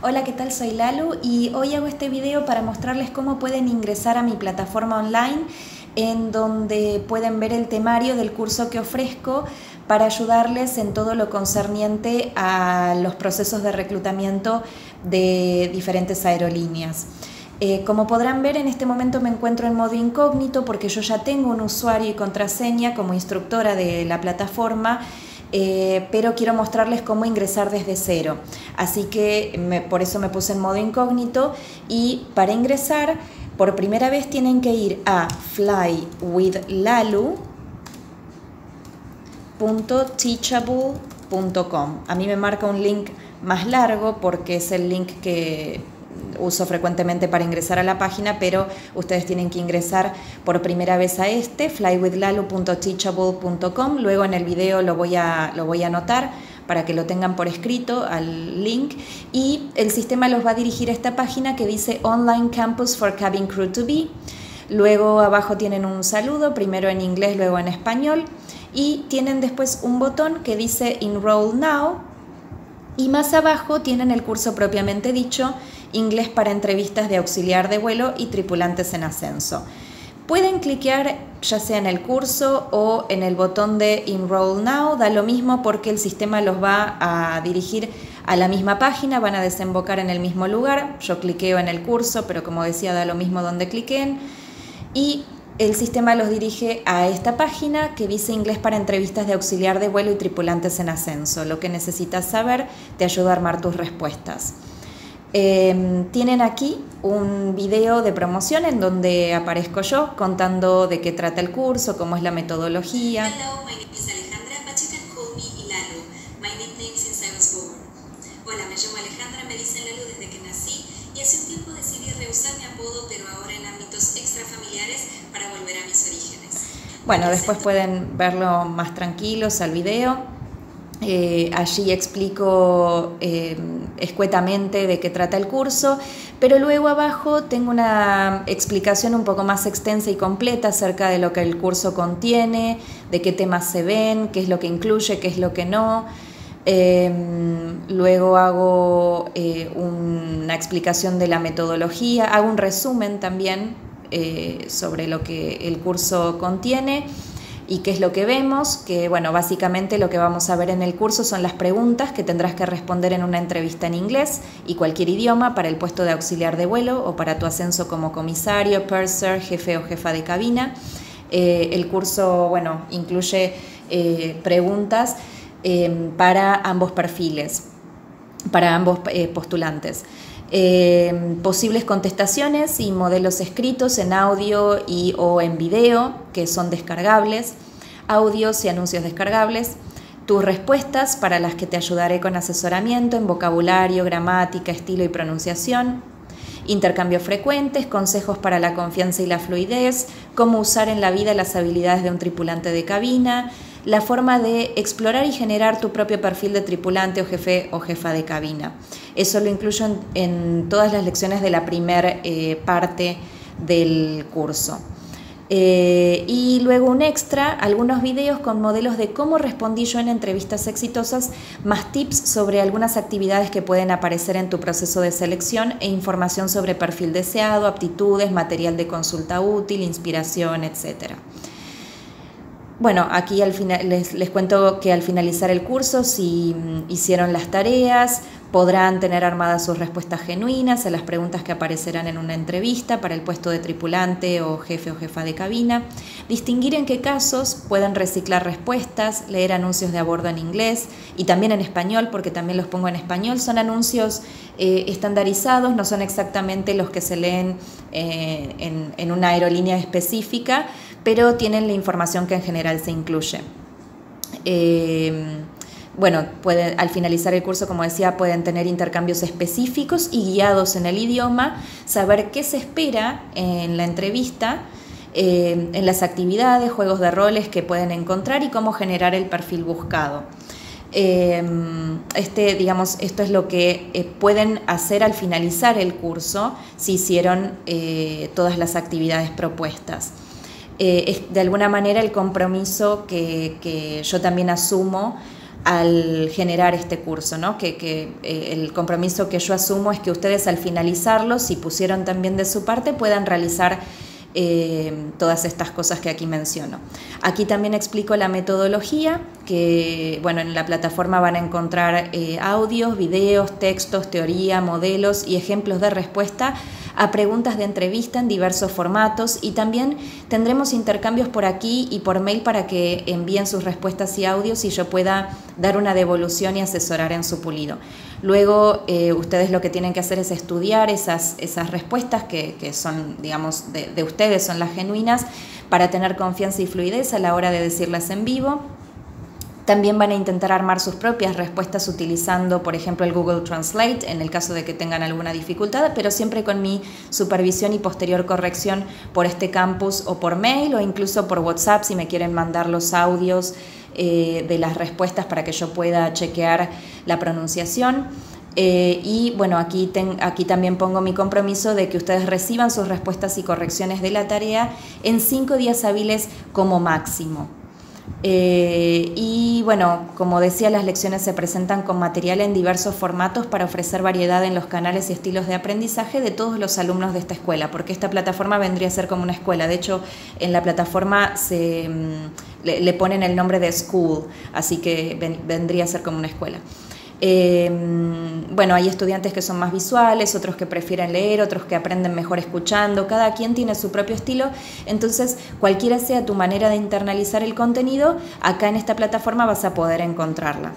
Hola, ¿qué tal? Soy Lalu y hoy hago este video para mostrarles cómo pueden ingresar a mi plataforma online en donde pueden ver el temario del curso que ofrezco para ayudarles en todo lo concerniente a los procesos de reclutamiento de diferentes aerolíneas. Como podrán ver, en este momento me encuentro en modo incógnito porque yo ya tengo un usuario y contraseña como instructora de la plataforma, pero quiero mostrarles cómo ingresar desde cero. Así que por eso me puse en modo incógnito, y para ingresar por primera vez tienen que ir a flywithlalu.teachable.com. A mí me marca un link más largo porque es el link que uso frecuentemente para ingresar a la página, pero ustedes tienen que ingresar por primera vez a flywithlalu.teachable.com. Luego en el video lo voy a anotar para que lo tengan por escrito al link, y el sistema los va a dirigir a esta página que dice Online Campus for Cabin Crew to Be. Luego abajo tienen un saludo, primero en inglés, luego en español, y tienen después un botón que dice Enroll Now, y más abajo tienen el curso propiamente dicho, Inglés para entrevistas de auxiliar de vuelo y tripulantes en ascenso. Pueden cliquear ya sea en el curso o en el botón de Enroll Now, da lo mismo porque el sistema los va a dirigir a la misma página, van a desembocar en el mismo lugar. Yo cliqueo en el curso, pero como decía, da lo mismo donde cliquen, y el sistema los dirige a esta página que dice Inglés para entrevistas de auxiliar de vuelo y tripulantes en ascenso. Lo que necesitas saber te ayuda a armar tus respuestas. Tienen aquí un video de promoción en donde aparezco yo contando de qué trata el curso, cómo es la metodología. Hello, my name is Alejandra, but you can call me Lalu. My nickname since I was born. Hola, me llamo Alejandra, me dicen Lalu desde que nací, y hace un tiempo decidí rehusar mi apodo, pero ahora en ámbitos extrafamiliares, para volver a mis orígenes. Bueno, después pueden verlo más tranquilos al video. Allí explico escuetamente de qué trata el curso, pero luego abajo tengo una explicación un poco más extensa y completa acerca de lo que el curso contiene, de qué temas se ven, qué es lo que incluye, qué es lo que no. Luego hago una explicación de la metodología, hago un resumen también sobre lo que el curso contiene y qué es lo que vemos, que bueno, básicamente lo que vamos a ver en el curso son las preguntas que tendrás que responder en una entrevista en inglés y cualquier idioma para el puesto de auxiliar de vuelo o para tu ascenso como comisario, purser, jefe o jefa de cabina. El curso, bueno, incluye preguntas para ambos perfiles, para ambos postulantes. Posibles contestaciones y modelos escritos en audio o en video que son descargables, audios y anuncios descargables, tus respuestas para las que te ayudaré con asesoramiento en vocabulario, gramática, estilo y pronunciación, intercambios frecuentes, consejos para la confianza y la fluidez, cómo usar en la vida las habilidades de un tripulante de cabina, la forma de explorar y generar tu propio perfil de tripulante o jefe o jefa de cabina. Eso lo incluyo en todas las lecciones de la primera parte del curso. Y luego un extra, algunos videos con modelos de cómo respondí yo en entrevistas exitosas, más tips sobre algunas actividades que pueden aparecer en tu proceso de selección e información sobre perfil deseado, aptitudes, material de consulta útil, inspiración, etc. Bueno, aquí al final les cuento que al finalizar el curso, si hicieron las tareas, podrán tener armadas sus respuestas genuinas a las preguntas que aparecerán en una entrevista para el puesto de tripulante o jefe o jefa de cabina, distinguir en qué casos pueden reciclar respuestas, leer anuncios de a bordo en inglés y también en español, porque también los pongo en español. Son anuncios estandarizados, no son exactamente los que se leen en una aerolínea específica, pero tienen la información que en general se incluye. Bueno, al finalizar el curso, como decía, pueden tener intercambios específicos y guiados en el idioma, saber qué se espera en la entrevista, en las actividades, juegos de roles que pueden encontrar y cómo generar el perfil buscado. Digamos, esto es lo que pueden hacer al finalizar el curso si hicieron todas las actividades propuestas. Es de alguna manera el compromiso que yo también asumo al generar este curso, ¿no? El compromiso que yo asumo es que ustedes al finalizarlo, si pusieron también de su parte, puedan realizar todas estas cosas que aquí menciono. Aquí también explico la metodología, que bueno, en la plataforma van a encontrar audios, videos, textos, teoría, modelos y ejemplos de respuesta a preguntas de entrevista en diversos formatos, y también tendremos intercambios por aquí y por mail para que envíen sus respuestas y audios y yo pueda dar una devolución y asesorar en su pulido. Luego ustedes lo que tienen que hacer es estudiar esas respuestas que son, digamos, de ustedes, son las genuinas, para tener confianza y fluidez a la hora de decirlas en vivo. También van a intentar armar sus propias respuestas utilizando, por ejemplo, el Google Translate en el caso de que tengan alguna dificultad, pero siempre con mi supervisión y posterior corrección por este campus o por mail o incluso por WhatsApp si me quieren mandar los audios de las respuestas para que yo pueda chequear la pronunciación. Y bueno, aquí también pongo mi compromiso de que ustedes reciban sus respuestas y correcciones de la tarea en 5 días hábiles como máximo. Y bueno, como decía, las lecciones se presentan con material en diversos formatos para ofrecer variedad en los canales y estilos de aprendizaje de todos los alumnos de esta escuela, porque esta plataforma vendría a ser como una escuela. De hecho, en la plataforma le ponen el nombre de School, así que vendría a ser como una escuela. Bueno, hay estudiantes que son más visuales, otros que prefieren leer, otros que aprenden mejor escuchando, cada quien tiene su propio estilo, entonces cualquiera sea tu manera de internalizar el contenido, acá en esta plataforma vas a poder encontrarla.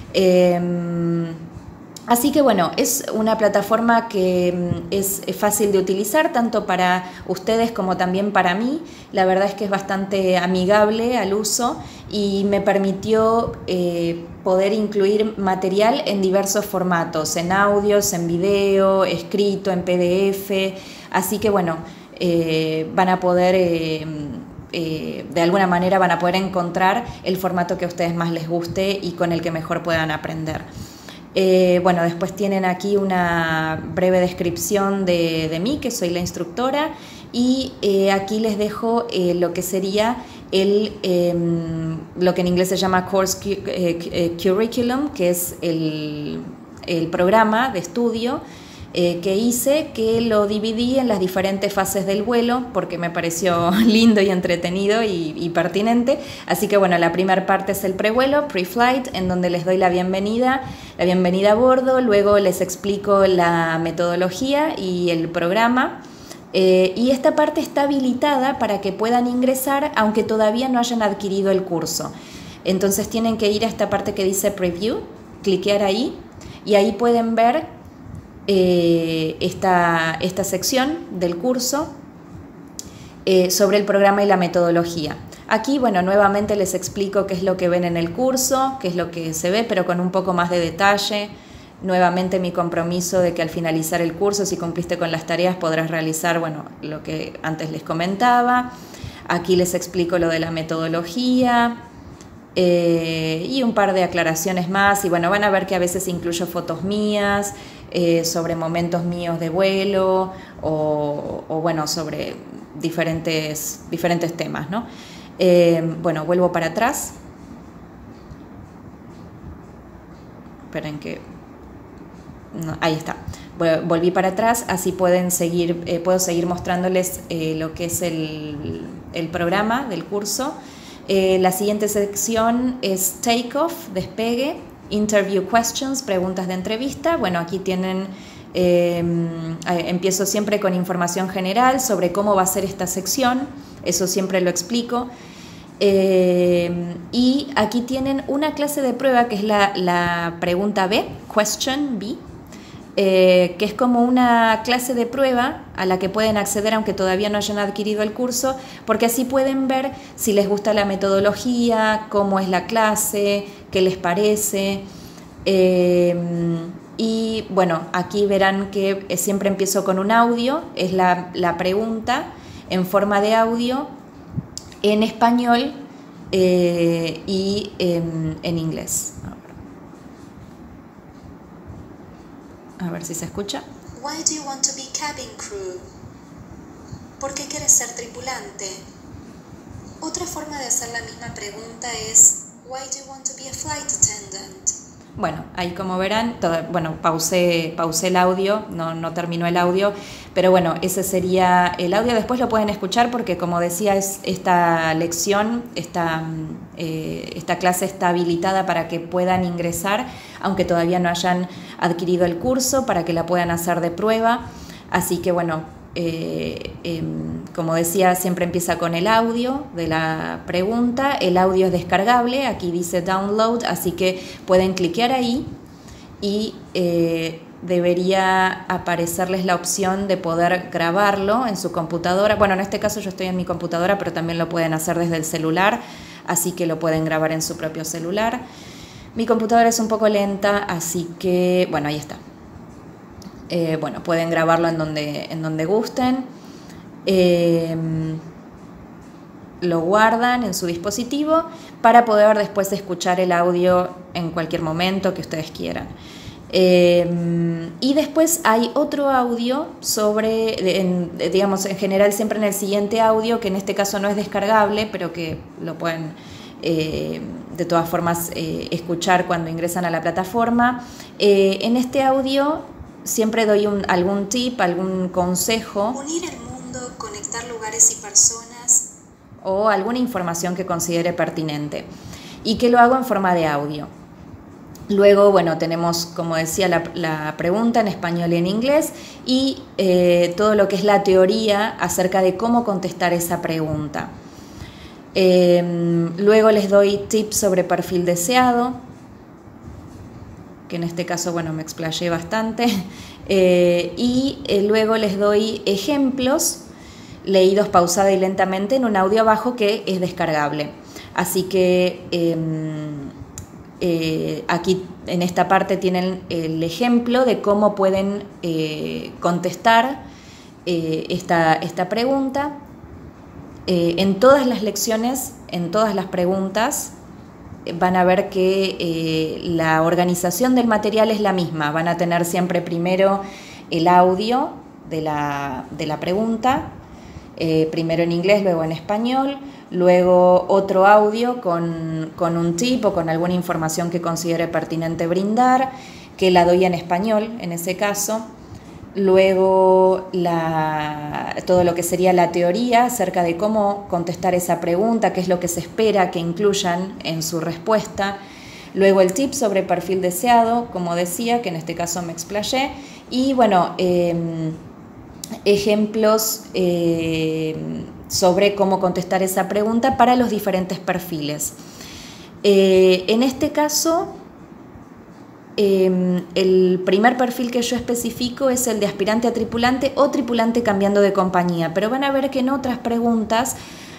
Así que bueno, es una plataforma que es fácil de utilizar tanto para ustedes como también para mí. La verdad es que es bastante amigable al uso y me permitió poder incluir material en diversos formatos, en audios, en video, escrito, en PDF. Así que bueno, van a poder... de alguna manera van a poder encontrar el formato que a ustedes más les guste y con el que mejor puedan aprender. Bueno, después tienen aquí una breve descripción de mí, que soy la instructora, y aquí les dejo lo que sería lo que en inglés se llama Course Curriculum, que es el programa de estudio que hice, que lo dividí en las diferentes fases del vuelo porque me pareció lindo y entretenido y pertinente. Así que bueno, la primera parte es el prevuelo, pre-flight, en donde les doy la bienvenida a bordo, luego les explico la metodología y el programa. Y esta parte está habilitada para que puedan ingresar aunque todavía no hayan adquirido el curso. Entonces tienen que ir a esta parte que dice Preview, cliquear ahí y ahí pueden ver esta sección del curso sobre el programa y la metodología. Aquí, bueno, nuevamente les explico qué es lo que ven en el curso, qué es lo que se ve, pero con un poco más de detalle. Nuevamente mi compromiso de que al finalizar el curso, si cumpliste con las tareas, podrás realizar, bueno, lo que antes les comentaba. Aquí les explico lo de la metodología y un par de aclaraciones más. Y bueno, van a ver que a veces incluyo fotos mías sobre momentos míos de vuelo o bueno, sobre diferentes temas, ¿no? Bueno, vuelvo para atrás. Esperen que... No, ahí está. Volví para atrás, así puedo seguir mostrándoles lo que es el programa del curso. La siguiente sección es Takeoff, despegue, Interview Questions, preguntas de entrevista. Bueno, aquí tienen, empiezo siempre con información general sobre cómo va a ser esta sección, eso siempre lo explico. Y aquí tienen una clase de prueba que es la pregunta B, Question B, que es como una clase de prueba a la que pueden acceder aunque todavía no hayan adquirido el curso, porque así pueden ver si les gusta la metodología, cómo es la clase, qué les parece. Y bueno, aquí verán que siempre empiezo con un audio, es la pregunta en forma de audio en español y en inglés. A ver si se escucha. Why do you want to be cabin crew? ¿Por qué quieres ser tripulante? Otra forma de hacer la misma pregunta es Why do you want to be a flight attendant? Bueno, ahí como verán, pausé el audio, no terminó el audio, pero bueno, ese sería el audio. Después lo pueden escuchar porque, como decía, esta lección, esta clase está habilitada para que puedan ingresar, aunque todavía no hayan adquirido el curso, para que la puedan hacer de prueba. Así que bueno, como decía, siempre empieza con el audio de la pregunta. El audio es descargable, aquí dice download, así que pueden cliquear ahí y debería aparecerles la opción de poder grabarlo en su computadora. Bueno, en este caso yo estoy en mi computadora, pero también lo pueden hacer desde el celular, así que lo pueden grabar en su propio celular. Mi computadora es un poco lenta, así que bueno, ahí está. Pueden grabarlo en donde gusten, lo guardan en su dispositivo para poder después escuchar el audio en cualquier momento que ustedes quieran. Y después hay otro audio digamos, en general siempre en el siguiente audio, que en este caso no es descargable, pero que lo pueden de todas formas escuchar cuando ingresan a la plataforma. En este audio siempre doy algún tip, algún consejo. Unir el mundo, conectar lugares y personas. O alguna información que considere pertinente. Y que lo hago en forma de audio. Luego, bueno, tenemos, como decía, la pregunta en español y en inglés. Y todo lo que es la teoría acerca de cómo contestar esa pregunta. Luego les doy tips sobre perfil deseado, que en este caso, bueno, me explayé bastante, y luego les doy ejemplos leídos pausada y lentamente en un audio abajo que es descargable. Así que aquí en esta parte tienen el ejemplo de cómo pueden contestar esta pregunta. En todas las lecciones, en todas las preguntas, van a ver que la organización del material es la misma. Van a tener siempre primero el audio de la pregunta, primero en inglés, luego en español, luego otro audio con un tip o con alguna información que considere pertinente brindar, que la doy en español en ese caso. Luego todo lo que sería la teoría acerca de cómo contestar esa pregunta, qué es lo que se espera que incluyan en su respuesta. Luego el tip sobre perfil deseado, como decía, que en este caso me explayé. Y bueno, ejemplos sobre cómo contestar esa pregunta para los diferentes perfiles. En este caso, el primer perfil que yo especifico es el de aspirante a tripulante o tripulante cambiando de compañía, pero van a ver que en otras preguntas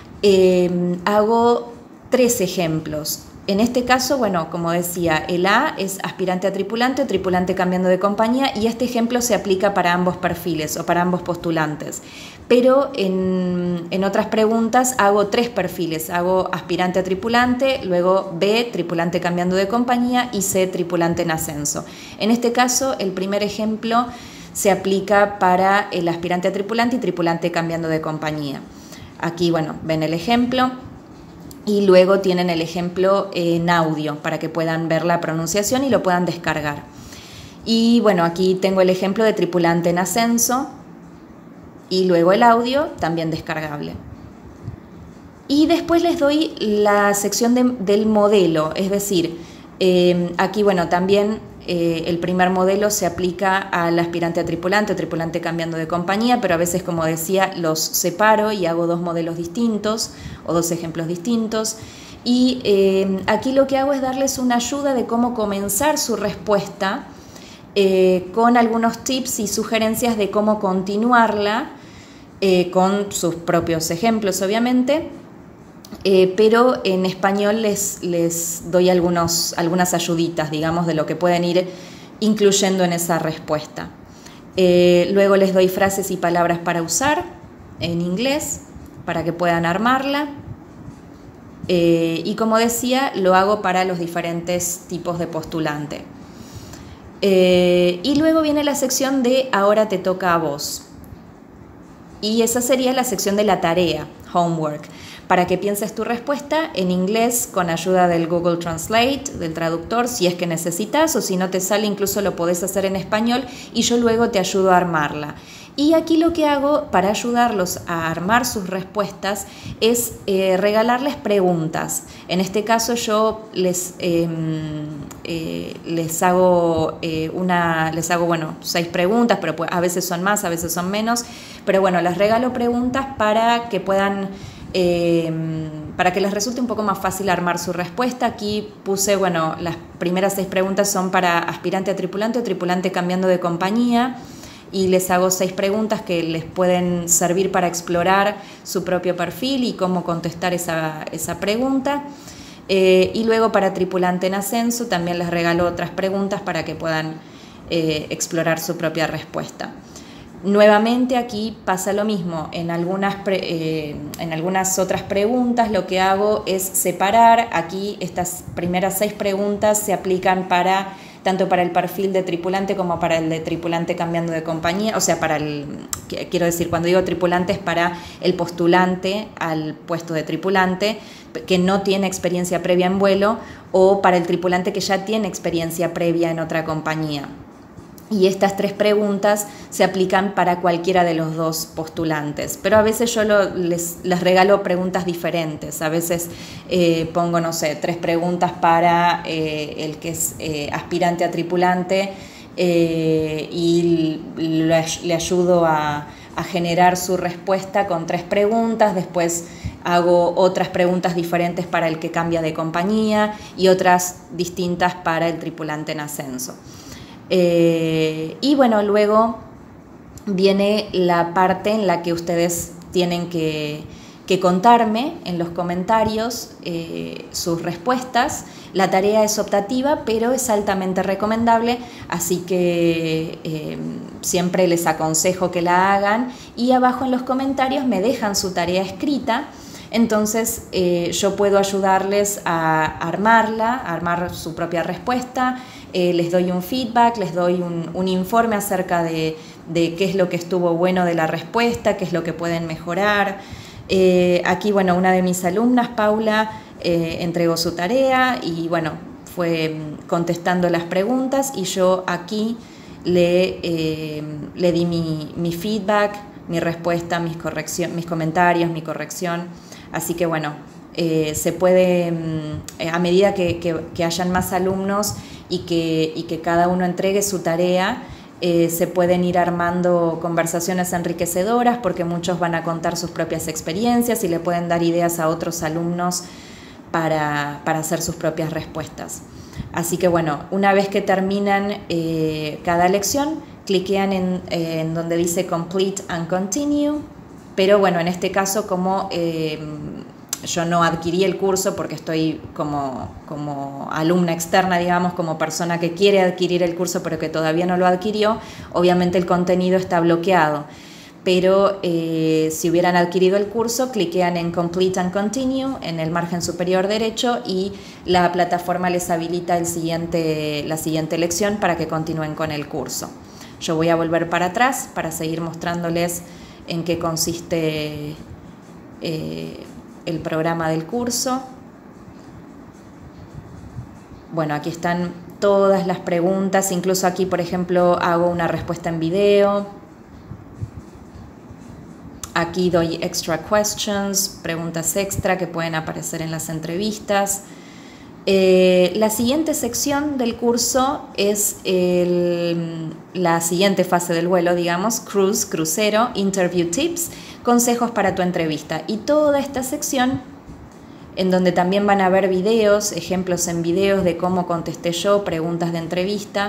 hago 3 ejemplos. En este caso, bueno, como decía, el A es aspirante a tripulante o tripulante cambiando de compañía, y este ejemplo se aplica para ambos perfiles o para ambos postulantes. Pero en otras preguntas hago 3 perfiles, hago aspirante a tripulante, luego B, tripulante cambiando de compañía, y C, tripulante en ascenso. En este caso, el primer ejemplo se aplica para el aspirante a tripulante y tripulante cambiando de compañía. Aquí, bueno, ven el ejemplo. Y luego tienen el ejemplo en audio para que puedan ver la pronunciación y lo puedan descargar. Y bueno, aquí tengo el ejemplo de tripulante en ascenso y luego el audio también descargable. Y después les doy la sección del modelo, es decir, aquí bueno, también el primer modelo se aplica al aspirante a tripulante o tripulante cambiando de compañía, pero a veces, como decía, los separo y hago 2 modelos distintos o 2 ejemplos distintos. Y aquí lo que hago es darles una ayuda de cómo comenzar su respuesta con algunos tips y sugerencias de cómo continuarla con sus propios ejemplos, obviamente. Pero en español les doy algunas ayuditas, digamos, de lo que pueden ir incluyendo en esa respuesta. Luego les doy frases y palabras para usar en inglés para que puedan armarla. Y como decía, lo hago para los diferentes tipos de postulante. Y luego viene la sección de ahora te toca a vos. Y esa sería la sección de la tarea, homework, para que pienses tu respuesta en inglés con ayuda del Google Translate, del traductor, si es que necesitas, o si no te sale incluso lo podés hacer en español y yo luego te ayudo a armarla. Y aquí lo que hago para ayudarlos a armar sus respuestas es regalarles preguntas. En este caso yo les hago 6 preguntas, pero a veces son más, a veces son menos. Pero bueno, les regalo preguntas para que puedan, para que les resulte un poco más fácil armar su respuesta. Aquí puse, bueno, las primeras 6 preguntas son para aspirante a tripulante o tripulante cambiando de compañía. Y les hago 6 preguntas que les pueden servir para explorar su propio perfil y cómo contestar esa pregunta. Y luego para tripulante en ascenso también les regalo otras preguntas para que puedan explorar su propia respuesta. Nuevamente aquí pasa lo mismo, en algunas otras preguntas lo que hago es separar. Aquí estas primeras 6 preguntas se aplican tanto para el perfil de tripulante como para el de tripulante cambiando de compañía, o sea, quiero decir, cuando digo tripulante es para el postulante al puesto de tripulante que no tiene experiencia previa en vuelo, o para el tripulante que ya tiene experiencia previa en otra compañía. Y estas 3 preguntas se aplican para cualquiera de los 2 postulantes, pero a veces yo les regalo preguntas diferentes. A veces pongo, no sé, 3 preguntas para el que es aspirante a tripulante y le ayudo a generar su respuesta con 3 preguntas. Después hago otras preguntas diferentes para el que cambia de compañía y otras distintas para el tripulante en ascenso. Y bueno, luego viene la parte en la que ustedes tienen que contarme en los comentarios sus respuestas. La tarea es optativa, pero es altamente recomendable, así que siempre les aconsejo que la hagan, y abajo en los comentarios me dejan su tarea escrita. Entonces yo puedo ayudarles a armar su propia respuesta. Les doy un feedback, les doy un informe acerca de qué es lo que estuvo bueno de la respuesta, qué es lo que pueden mejorar. Aquí, bueno, una de mis alumnas, Paula, entregó su tarea y, bueno, fue contestando las preguntas, y yo aquí le di mi feedback, mi respuesta, mis comentarios, mi corrección. Así que, bueno, se puede, a medida que hayan más alumnos y que cada uno entregue su tarea, se pueden ir armando conversaciones enriquecedoras, porque muchos van a contar sus propias experiencias y le pueden dar ideas a otros alumnos para hacer sus propias respuestas. Así que, bueno, una vez que terminan cada lección, cliquean en donde dice Complete and Continue, pero bueno, en este caso, como yo no adquirí el curso porque estoy como alumna externa, digamos, como persona que quiere adquirir el curso pero que todavía no lo adquirió, obviamente el contenido está bloqueado. Pero si hubieran adquirido el curso, cliquean en Complete and Continue en el margen superior derecho y la plataforma les habilita la siguiente lección para que continúen con el curso. Yo voy a volver para atrás para seguir mostrándoles en qué consiste el programa del curso. Bueno, aquí están todas las preguntas, incluso aquí, por ejemplo, hago una respuesta en video. Aquí doy extra questions, preguntas extra que pueden aparecer en las entrevistas. La siguiente sección del curso es la siguiente fase del vuelo, digamos, crucero, interview tips, consejos para tu entrevista. Y toda esta sección, en donde también van a ver videos, ejemplos en videos de cómo contesté yo, preguntas de entrevista.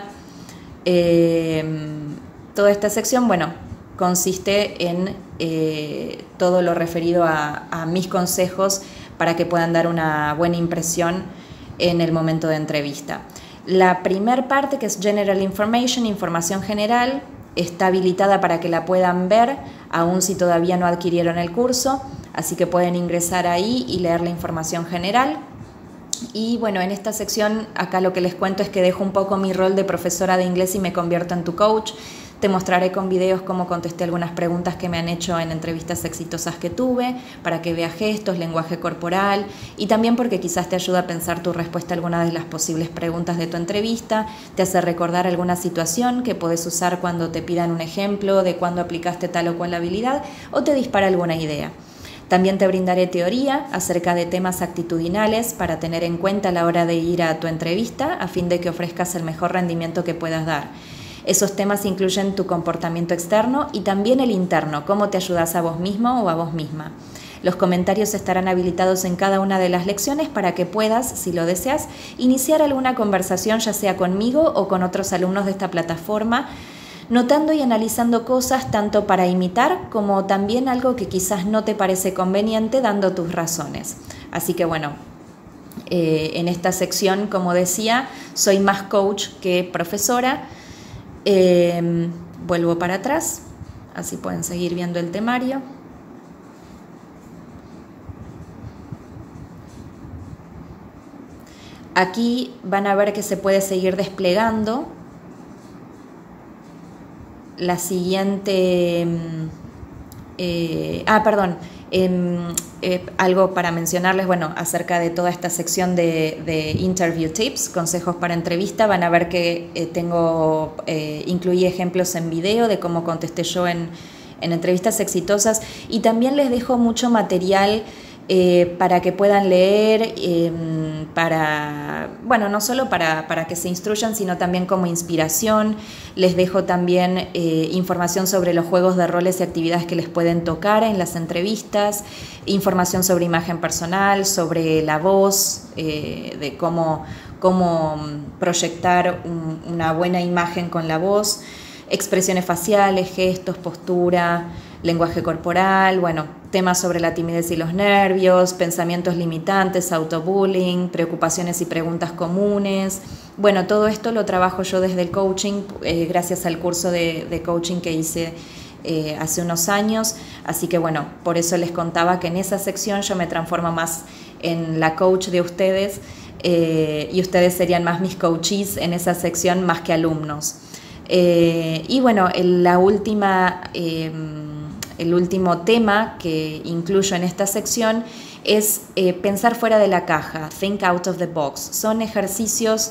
Toda esta sección, bueno, consiste en todo lo referido a mis consejos para que puedan dar una buena impresión en el momento de entrevista. La primer parte, que es General Information, información general, está habilitada para que la puedan ver, aun si todavía no adquirieron el curso, así que pueden ingresar ahí y leer la información general. Y bueno, en esta sección acá lo que les cuento es que dejo un poco mi rol de profesora de inglés y me convierto en tu coach. Te mostraré con videos cómo contesté algunas preguntas que me han hecho en entrevistas exitosas que tuve, para que veas gestos, lenguaje corporal, y también porque quizás te ayuda a pensar tu respuesta a alguna de las posibles preguntas de tu entrevista, te hace recordar alguna situación que puedes usar cuando te pidan un ejemplo de cuándo aplicaste tal o cual habilidad, o te dispara alguna idea. También te brindaré teoría acerca de temas actitudinales para tener en cuenta a la hora de ir a tu entrevista, a fin de que ofrezcas el mejor rendimiento que puedas dar. Esos temas incluyen tu comportamiento externo y también el interno, cómo te ayudas a vos mismo o a vos misma. Los comentarios estarán habilitados en cada una de las lecciones para que puedas, si lo deseas, iniciar alguna conversación ya sea conmigo o con otros alumnos de esta plataforma, notando y analizando cosas tanto para imitar como también algo que quizás no te parece conveniente, dando tus razones. Así que bueno, en esta sección, como decía, soy más coach que profesora. Vuelvo para atrás, así pueden seguir viendo el temario. Aquí van a ver que se puede seguir desplegando la siguiente... algo para mencionarles, bueno, acerca de toda esta sección de interview tips, consejos para entrevista. Van a ver que incluí ejemplos en video de cómo contesté yo en entrevistas exitosas, y también les dejo mucho material para que puedan leer, no solo para que se instruyan, sino también como inspiración. Les dejo también información sobre los juegos de roles y actividades que les pueden tocar en las entrevistas, información sobre imagen personal, sobre la voz, de cómo proyectar una buena imagen con la voz, expresiones faciales, gestos, postura, lenguaje corporal, temas sobre la timidez y los nervios, pensamientos limitantes, autobullying, preocupaciones y preguntas comunes. Todo esto lo trabajo yo desde el coaching, gracias al curso de coaching que hice hace unos años. Así que por eso les contaba que en esa sección yo me transformo más en la coach de ustedes, y ustedes serían más mis coachees en esa sección más que alumnos. El último tema que incluyo en esta sección es pensar fuera de la caja, think out of the box. Son ejercicios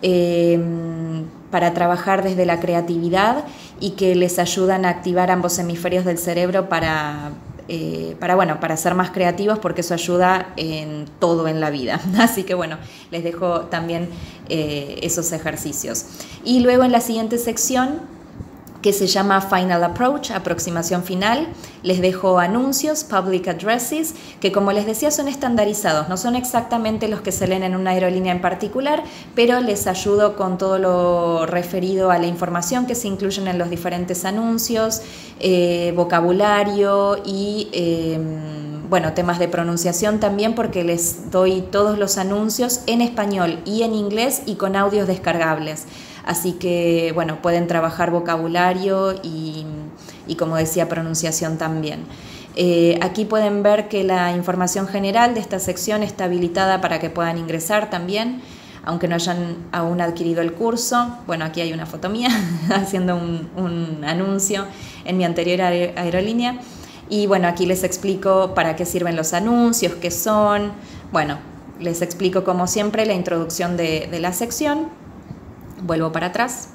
para trabajar desde la creatividad y que les ayudan a activar ambos hemisferios del cerebro para ser más creativos, porque eso ayuda en todo en la vida. Así que les dejo también esos ejercicios. Y luego en la siguiente sección, que se llama Final Approach, aproximación final, les dejo anuncios, public addresses, que como les decía son estandarizados, no son exactamente los que se leen en una aerolínea en particular, pero les ayudo con todo lo referido a la información que se incluyen en los diferentes anuncios, vocabulario y temas de pronunciación también, porque les doy todos los anuncios en español y en inglés y con audios descargables. Así que, pueden trabajar vocabulario y como decía, pronunciación también. Aquí pueden ver que la información general de esta sección está habilitada para que puedan ingresar también, aunque no hayan aún adquirido el curso. Aquí hay una foto mía haciendo un anuncio en mi anterior aerolínea. Y aquí les explico para qué sirven los anuncios, qué son. Les explico como siempre la introducción de la sección. Vuelvo para atrás.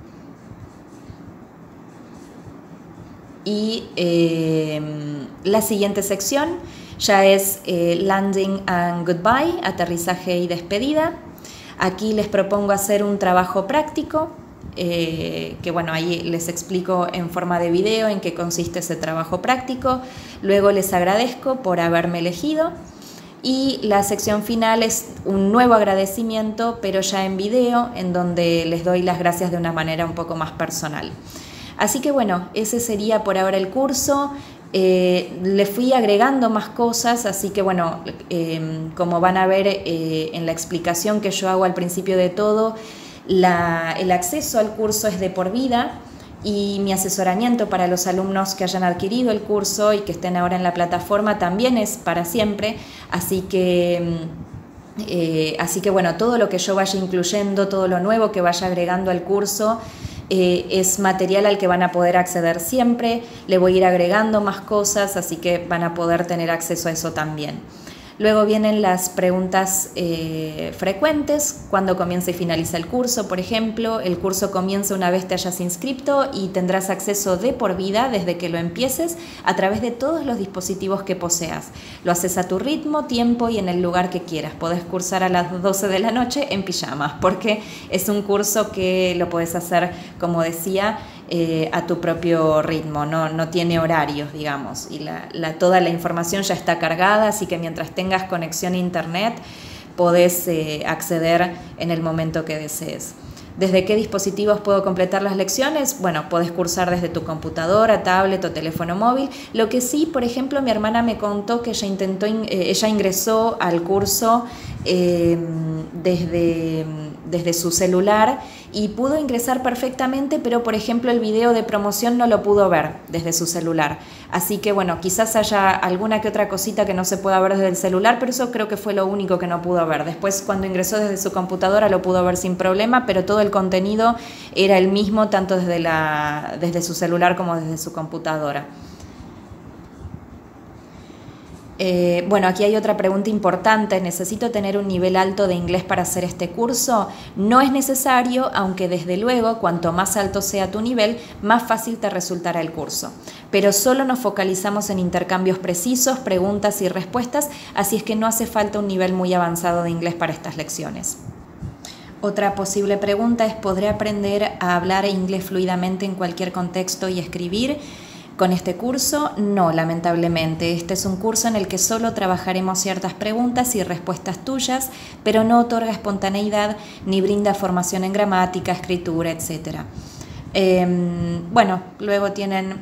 Y la siguiente sección ya es Landing and Goodbye, aterrizaje y despedida. Aquí les propongo hacer un trabajo práctico, ahí les explico en forma de video en qué consiste ese trabajo práctico. Luego les agradezco por haberme elegido. Y la sección final es un nuevo agradecimiento, pero ya en video, en donde les doy las gracias de una manera un poco más personal. Así que ese sería por ahora el curso. Le fui agregando más cosas, así que como van a ver en la explicación que yo hago al principio de todo, el acceso al curso es de por vida. Y mi asesoramiento para los alumnos que hayan adquirido el curso y que estén ahora en la plataforma también es para siempre. Así que Así que bueno, todo lo que yo vaya incluyendo, todo lo nuevo que vaya agregando al curso, es material al que van a poder acceder siempre. Le voy a ir agregando más cosas, así que van a poder tener acceso a eso también. Luego vienen las preguntas frecuentes, cuándo comienza y finaliza el curso, por ejemplo. El curso comienza una vez te hayas inscrito y tendrás acceso de por vida desde que lo empieces a través de todos los dispositivos que poseas. Lo haces a tu ritmo, tiempo y en el lugar que quieras. Podés cursar a las 12 de la noche en pijamas, porque es un curso que lo podés hacer, como decía, a tu propio ritmo, no tiene horarios, digamos, y toda la información ya está cargada, así que mientras tengas conexión a internet podés acceder en el momento que desees. ¿Desde qué dispositivos puedo completar las lecciones? Bueno, podés cursar desde tu computadora, tablet o teléfono móvil. Lo que sí, por ejemplo, mi hermana me contó que ella ingresó al curso desde su celular y pudo ingresar perfectamente, pero por ejemplo el video de promoción no lo pudo ver desde su celular. Así que bueno, quizás haya alguna que otra cosita que no se pueda ver desde el celular, pero eso creo que fue lo único que no pudo ver. Después, cuando ingresó desde su computadora, lo pudo ver sin problema, pero todo el contenido era el mismo tanto desde su celular como desde su computadora. Bueno, aquí hay otra pregunta importante. ¿Necesito tener un nivel alto de inglés para hacer este curso? No es necesario, aunque desde luego, cuanto más alto sea tu nivel, más fácil te resultará el curso. Pero solo nos focalizamos en intercambios precisos, preguntas y respuestas, así es que no hace falta un nivel muy avanzado de inglés para estas lecciones. Otra posible pregunta es: ¿podré aprender a hablar inglés fluidamente en cualquier contexto y escribir con este curso? No, lamentablemente. Este es un curso en el que solo trabajaremos ciertas preguntas y respuestas tuyas, pero no otorga espontaneidad ni brinda formación en gramática, escritura, etc. Bueno, luego tienen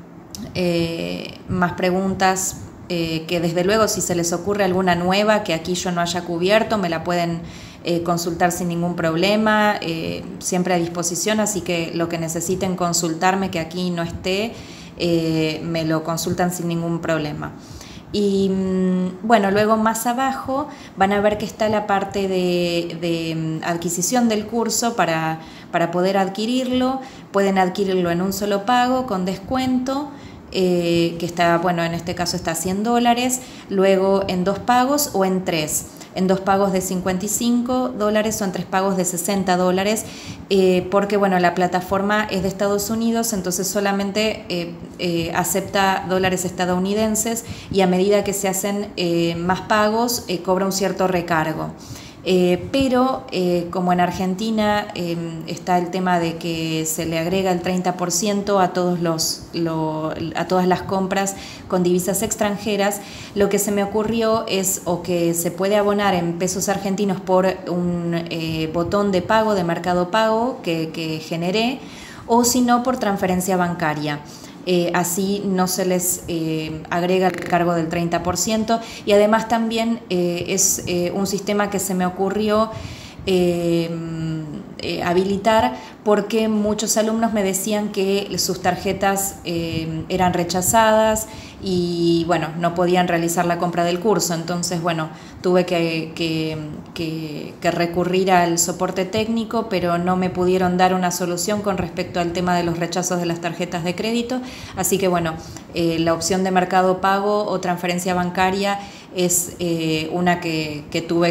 más preguntas que desde luego, si se les ocurre alguna nueva que aquí yo no haya cubierto, me la pueden consultar sin ningún problema, siempre a disposición, así que lo que necesiten consultarme que aquí no esté, me lo consultan sin ningún problema. Y bueno, luego más abajo van a ver que está la parte de adquisición del curso para poder adquirirlo. Pueden adquirirlo en un solo pago con descuento, que está, bueno, en este caso está a $100, luego en 2 pagos o en 3. En 2 pagos de $55 o en 3 pagos de $60, porque bueno, la plataforma es de Estados Unidos, entonces solamente acepta dólares estadounidenses y a medida que se hacen más pagos cobra un cierto recargo. Pero como en Argentina está el tema de que se le agrega el 30% a todas las compras con divisas extranjeras, lo que se me ocurrió es o que se puede abonar en pesos argentinos por un botón de pago, de Mercado Pago que generé, o si no por transferencia bancaria. Así no se les agrega el cargo del 30% y además también es un sistema que se me ocurrió habilitar porque muchos alumnos me decían que sus tarjetas eran rechazadas y bueno, no podían realizar la compra del curso. Entonces bueno, tuve que recurrir al soporte técnico, pero no me pudieron dar una solución con respecto al tema de los rechazos de las tarjetas de crédito. Así que bueno, la opción de Mercado Pago o transferencia bancaria es una que tuve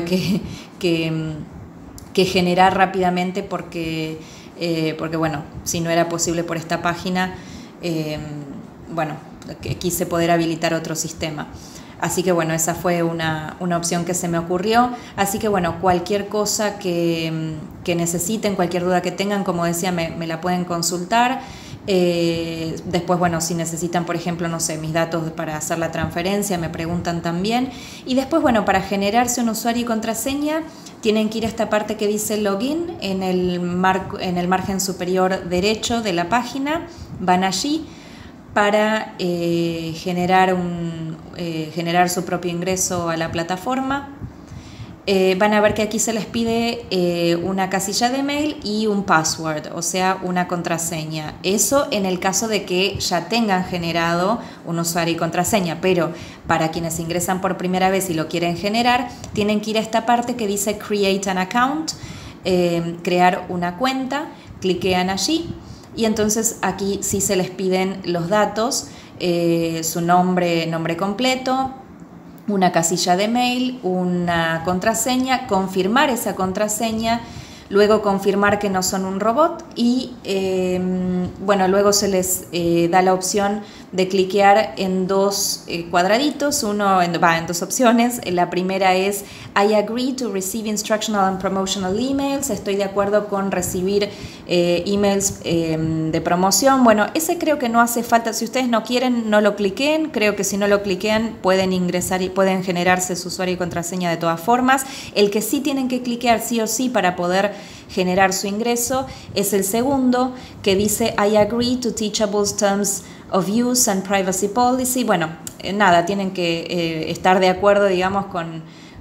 que generar rápidamente porque bueno, si no era posible por esta página, bueno, quise poder habilitar otro sistema. Así que bueno, esa fue una opción que se me ocurrió. Así que bueno, cualquier cosa que necesiten, cualquier duda que tengan, como decía, me la pueden consultar. Después, bueno, si necesitan, por ejemplo, no sé, mis datos para hacer la transferencia, me preguntan también. Y después, bueno, para generarse un usuario y contraseña, tienen que ir a esta parte que dice login en el margen superior derecho de la página. Van allí para generar su propio ingreso a la plataforma. van a ver que aquí se les pide una casilla de mail y un password, o sea, una contraseña. Eso en el caso de que ya tengan generado un usuario y contraseña, pero para quienes ingresan por primera vez y lo quieren generar, tienen que ir a esta parte que dice Create an Account, crear una cuenta, cliquean allí y entonces aquí sí se les piden los datos, su nombre completo, una casilla de mail, una contraseña, confirmar esa contraseña, luego confirmar que no son un robot y bueno, luego se les da la opción de cliquear en dos cuadraditos, en dos opciones. La primera es I agree to receive instructional and promotional emails, estoy de acuerdo con recibir emails de promoción. Bueno, ese creo que no hace falta, si ustedes no quieren no lo cliquen, creo que si no lo cliquean pueden ingresar y pueden generarse su usuario y contraseña de todas formas. El que sí tienen que cliquear sí o sí para poder generar su ingreso es el segundo, que dice I agree to Teachable's terms of use and privacy policy. Bueno, nada, tienen que estar de acuerdo, digamos, con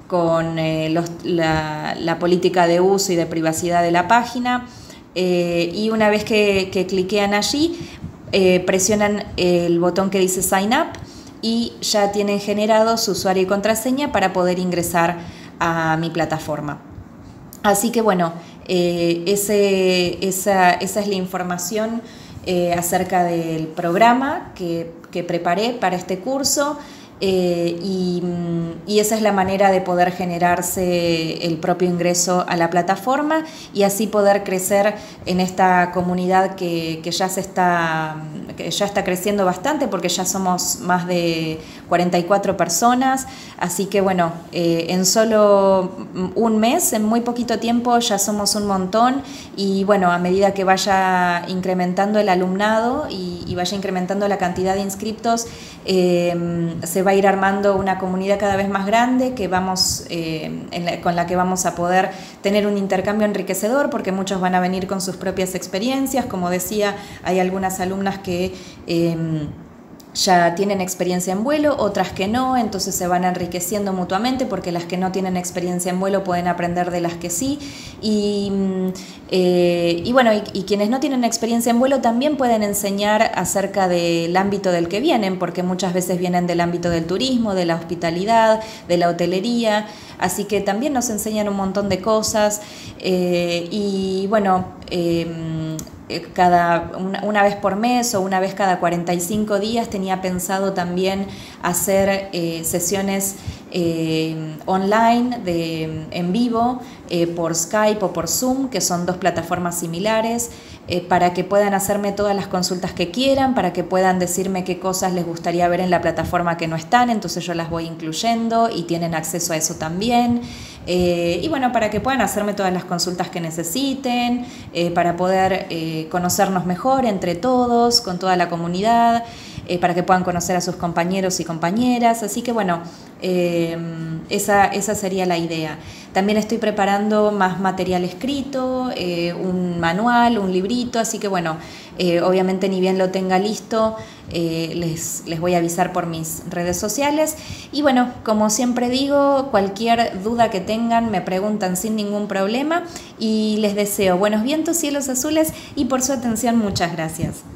la política de uso y de privacidad de la página. Y una vez que cliquean allí, presionan el botón que dice Sign Up y ya tienen generado su usuario y contraseña para poder ingresar a mi plataforma. Así que bueno, esa es la información acerca del programa que preparé para este curso. Y esa es la manera de poder generarse el propio ingreso a la plataforma y así poder crecer en esta comunidad que ya está creciendo bastante, porque ya somos más de 44 personas, así que bueno, en solo un mes, en muy poquito tiempo ya somos un montón y bueno, a medida que vaya incrementando el alumnado y vaya incrementando la cantidad de inscriptos, se va a ir armando una comunidad cada vez más grande que con la que vamos a poder tener un intercambio enriquecedor, porque muchos van a venir con sus propias experiencias. Como decía, hay algunas alumnas que ya tienen experiencia en vuelo, otras que no, entonces se van enriqueciendo mutuamente, porque las que no tienen experiencia en vuelo pueden aprender de las que sí, y bueno, y quienes no tienen experiencia en vuelo también pueden enseñar acerca del ámbito del que vienen, porque muchas veces vienen del ámbito del turismo, de la hospitalidad, de la hotelería, así que también nos enseñan un montón de cosas, y bueno, una vez por mes o una vez cada 45 días tenía pensado también hacer sesiones online en vivo por Skype o por Zoom, que son dos plataformas similares, para que puedan hacerme todas las consultas que quieran, para que puedan decirme qué cosas les gustaría ver en la plataforma que no están, entonces yo las voy incluyendo y tienen acceso a eso también. Y bueno, para que puedan hacerme todas las consultas que necesiten, para poder conocernos mejor entre todos, con toda la comunidad, para que puedan conocer a sus compañeros y compañeras. Así que bueno, esa sería la idea. También estoy preparando más material escrito, un manual, un librito, así que bueno, obviamente ni bien lo tenga listo, les voy a avisar por mis redes sociales. Y bueno, como siempre digo, cualquier duda que tengan me preguntan sin ningún problema y les deseo buenos vientos, cielos azules y por su atención muchas gracias.